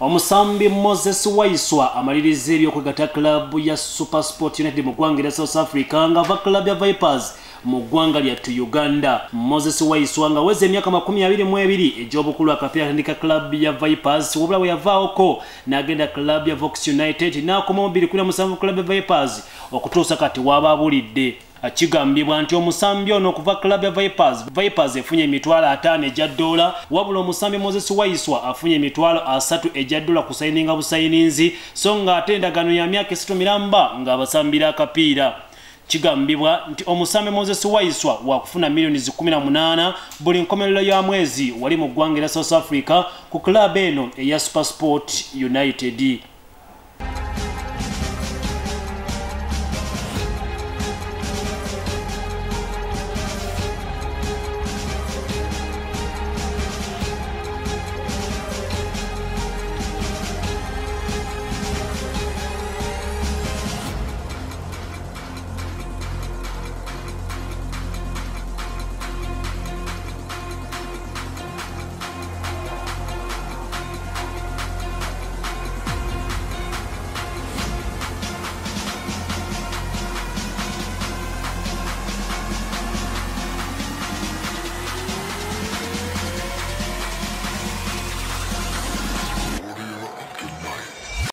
Omusambi Moses Waiswa amaliriza ebyokwegatta club ya Super Sport United mu ggwanga lya South Africa nga ava club ya Vipers mu ggwanga lya Uganda. Moses Waiswa nga weze emyaka 22 egy'obukulu akapiira atandika club ya Vipers wabula we yavaako n'agenda club ya Vox United n'akoma 27 club ya Vipers okutuusa kati waba abulidde. Akigambibwa nti omusambi ono okuva club ya Vipers efunye emitwalo 5 egya dola wabula omusambi Moses Waiswa afunye emitwalo 3 egya dola ku sayininga busayininzi so nga ate endagaano ya myaka 3 miramba ng'abasambira akapiira. Kigambibwa nti omusambi Moses Waiswa wakufuna milioni 18 buli nkomerero ya mwezi wali mu ggwanga lya South Africa ku club eno eya Super Sport United.